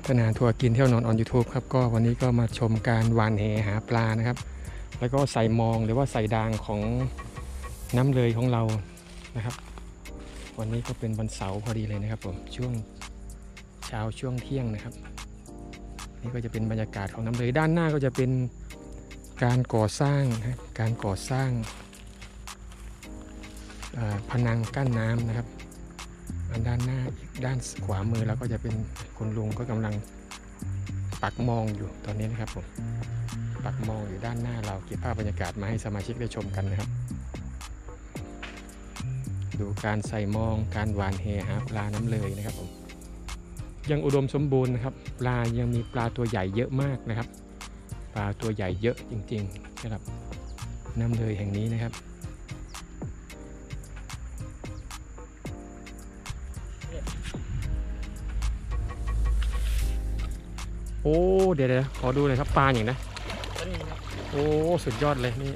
ทนานทัวร์กินเที่ยวนอนออน YouTube ครับก็วันนี้ก็มาชมการหวานแหหาปลานะครับแล้วก็ใส่มองหรือว่าใส่ดางของน้ำเลยของเรานะครับวันนี้ก็เป็นวันเสาร์พอดีเลยนะครับผมช่วงเช้าช่วงเที่ยงนะครับนี่ก็จะเป็นบรรยากาศของน้ำเลยด้านหน้าก็จะเป็นการก่อสร้างนะการก่อสร้างพนังกั้นน้ำนะครับด้านหน้าอีกด้านขวามือแล้วก็จะเป็นคุณลุงก็กำลังปักมองอยู่ตอนนี้นะครับผมปักมองอยู่ด้านหน้าเราเก็บภาพบรรยากาศมาให้สมาชิกได้ชมกันนะครับดูการใส่มองการหวานแหหาปลาน้ำเลยนะครับผมยังอุดมสมบูรณ์นะครับปลายังมีปลาตัวใหญ่เยอะมากนะครับปลาตัวใหญ่เยอะจริงๆสำหรับน้ำเลยแห่งนี้นะครับโอ้เดี๋ยวขอดูหน่อยครับปลาอย่างนะโอ้สุดยอดเลยนี่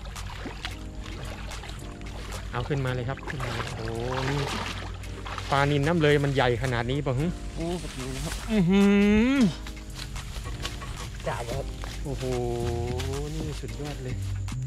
เอาขึ้นมาเลยครับขึ้นมาโอ้นี่ปลานิลน้ำเลยมันใหญ่ขนาดนี้ป่ะฮึโอ้แบบนี้ครับจ่าครับโอ้โหนี่สุดยอดเลย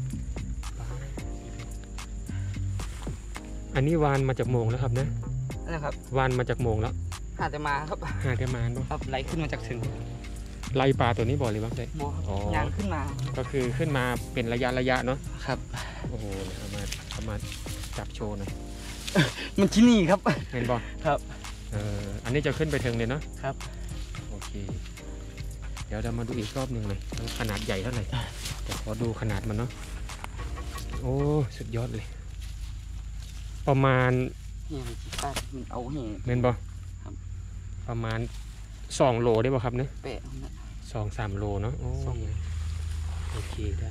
อันนี้วานมาจากโมงแล้วครับนะนะครับวานมาจากโมงแล้วหาแต่มาครับหาแต่มาเนาะครับไหลขึ้นมาจากถึงไล่ปลาตัวนี้บ่อยเลยบ้างใช่ยางขึ้นมาก็คือขึ้นมาเป็นระยะเนาะครับโอ้โหเอามาจับโชว์หน่อยมันที่นี่ครับเห็นบ่ครับอันนี้จะขึ้นไปเทิงเลยเนาะครับโอเคเดี๋ยวเรามาดูอีกรอบหนึ่งเลยขนาดใหญ่เท่าไหร่แต่ขอดูขนาดมันเนาะโอ้สุดยอดเลยประมาณมันเอาเห็นบ่ประมาณ2 โลได้ป่ะครับเนี่ย2-3 โลเนาะโอเคได้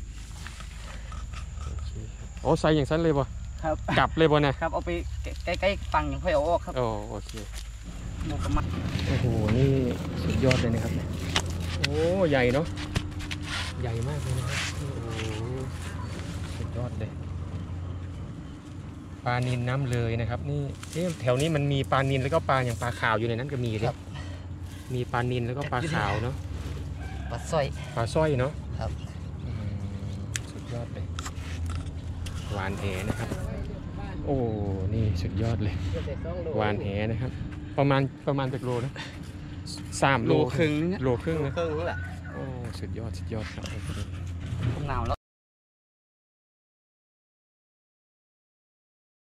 โอ้ใส่อย่างสั้นเลยป่ะครับกลับเลยป่ะเนี่ยครับเอาไปใกล้ๆฟังอย่างค่อยเอาออกครับโอเคโมกมาโอ้โหนี่สุดยอดเลยนะครับโอ้ใหญ่เนาะใหญ่มากเลยนะครับโอ้สุดยอดเลยปลานิลน้ำเลยนะครับนี่แถวนี้มันมีปลานิลแล้วก็ปลาอย่างปลาขาวอยู่ในนั้นก็มีเลยมีปลานิลแล้วก็ปลาขาวเนาะปลาสร้อยเนาะครับสุดยอดเลยหวานแหนะครับโอ้นี่สุดยอดเลยหวานแหนะครับประมาณจากโลนะ3 โลครึ่งโลครึ่งนะแหละโอ้สุดยอดครับหนาวแล้ว